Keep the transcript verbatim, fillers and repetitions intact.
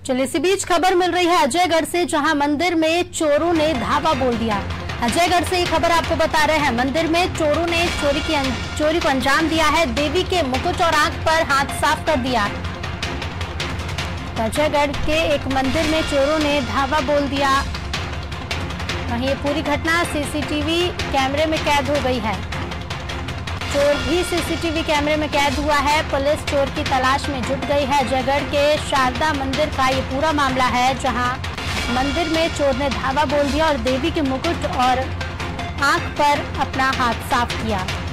चलिए इसी बीच खबर मिल रही है अजयगढ़ से, जहां मंदिर में चोरों ने धावा बोल दिया। अजयगढ़ से ये खबर आपको बता रहे हैं। मंदिर में चोरों ने चोरी की चोरी को अंजाम दिया है। देवी के मुकुट और आंख पर हाथ साफ कर दिया। अजयगढ़ के एक मंदिर में चोरों ने धावा बोल दिया। वहीं ये पूरी घटना सीसीटीवी कैमरे में कैद हो गई है। चोर भी सीसीटीवी कैमरे में कैद हुआ है। पुलिस चोर की तलाश में जुट गई है। अजयगढ़ के शारदा मंदिर का ये पूरा मामला है, जहां मंदिर में चोर ने धावा बोल दिया और देवी के मुकुट और आंख पर अपना हाथ साफ किया।